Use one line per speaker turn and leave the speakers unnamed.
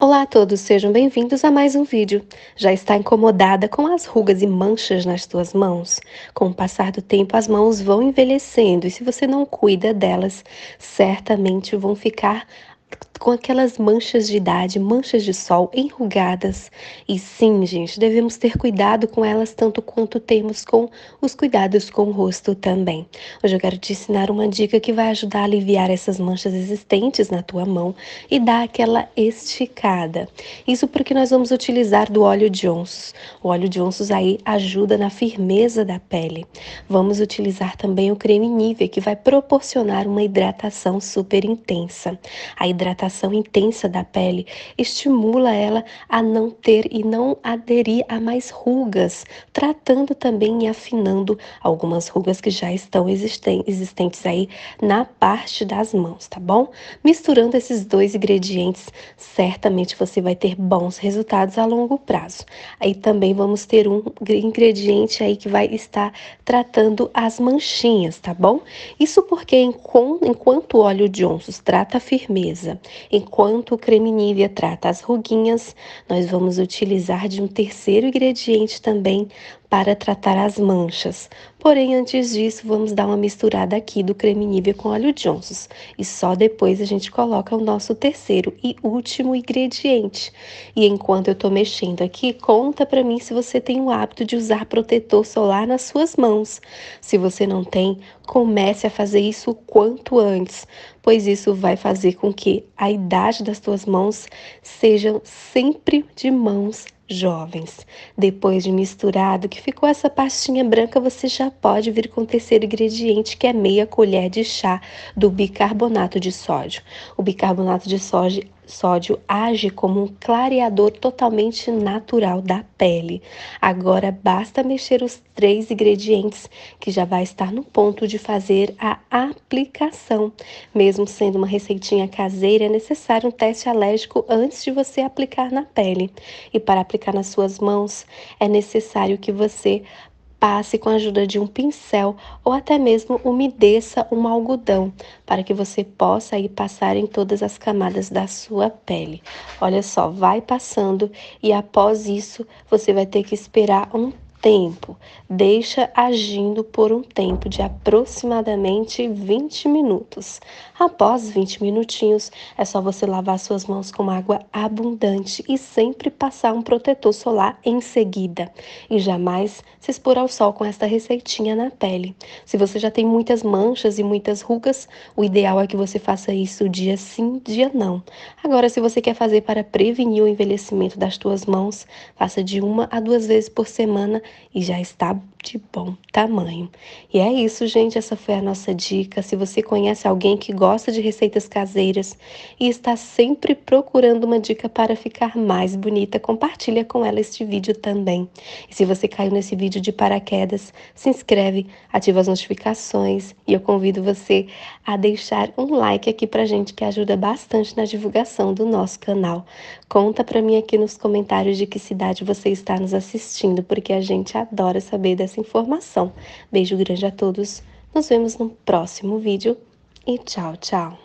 Olá a todos, sejam bem-vindos a mais um vídeo. Já está incomodada com as rugas e manchas nas tuas mãos? Com o passar do tempo, as mãos vão envelhecendo e se você não cuida delas, certamente vão ficar com aquelas manchas de idade, manchas de sol, enrugadas. E sim, gente, devemos ter cuidado com elas tanto quanto temos com os cuidados com o rosto também. Hoje eu quero te ensinar uma dica que vai ajudar a aliviar essas manchas existentes na tua mão e dar aquela esticada. Isso porque nós vamos utilizar do óleo de onços. O óleo de onços aí ajuda na firmeza da pele. Vamos utilizar também o creme Nivea, que vai proporcionar uma hidratação super intensa. A hidratação intensa da pele estimula ela a não ter e não aderir a mais rugas, tratando também e afinando algumas rugas que já estão existentes aí na parte das mãos, tá bom? Misturando esses dois ingredientes, certamente você vai ter bons resultados a longo prazo. Aí também vamos ter um ingrediente aí que vai estar tratando as manchinhas, tá bom? Isso porque enquanto o óleo de onços trata a firmeza, enquanto o creme Nivea trata as ruguinhas, nós vamos utilizar de um terceiro ingrediente também para tratar as manchas. Porém, antes disso, vamos dar uma misturada aqui do creme Nivea com óleo de onços. E só depois a gente coloca o nosso terceiro e último ingrediente. E enquanto eu tô mexendo aqui, conta pra mim se você tem o hábito de usar protetor solar nas suas mãos. Se você não tem, comece a fazer isso o quanto antes, pois isso vai fazer com que a idade das tuas mãos sejam sempre de mãos jovens. Depois de misturado, que ficou essa pastinha branca, você já pode vir com o terceiro ingrediente, que é meia colher de chá do bicarbonato de sódio. O bicarbonato de sódio age como um clareador totalmente natural da pele. Agora basta mexer os três ingredientes que já vai estar no ponto de fazer a aplicação. Mesmo sendo uma receitinha caseira, é necessário um teste alérgico antes de você aplicar na pele. E para aplicar nas suas mãos, é necessário que você passe com a ajuda de um pincel ou até mesmo umedeça um algodão para que você possa aí passar em todas as camadas da sua pele. Olha só, vai passando e após isso você vai ter que esperar um tempo. Deixa agindo por um tempo de aproximadamente 20 minutos. Após 20 minutinhos, é só você lavar suas mãos com água abundante e sempre passar um protetor solar em seguida. E jamais se expor ao sol com esta receitinha na pele. Se você já tem muitas manchas e muitas rugas, o ideal é que você faça isso dia sim, dia não. Agora, se você quer fazer para prevenir o envelhecimento das tuas mãos, faça de 1 a 2 vezes por semana e já está de bom tamanho. E é isso, gente, essa foi a nossa dica. Se você conhece alguém que gosta de receitas caseiras e está sempre procurando uma dica para ficar mais bonita, compartilha com ela este vídeo também. E se você caiu nesse vídeo de paraquedas, se inscreve, ativa as notificações e eu convido você a deixar um like aqui pra gente, que ajuda bastante na divulgação do nosso canal. Conta pra mim aqui nos comentários de que cidade você está nos assistindo, porque a gente adora saber dessa informação. Beijo grande a todos, nos vemos no próximo vídeo e tchau, tchau!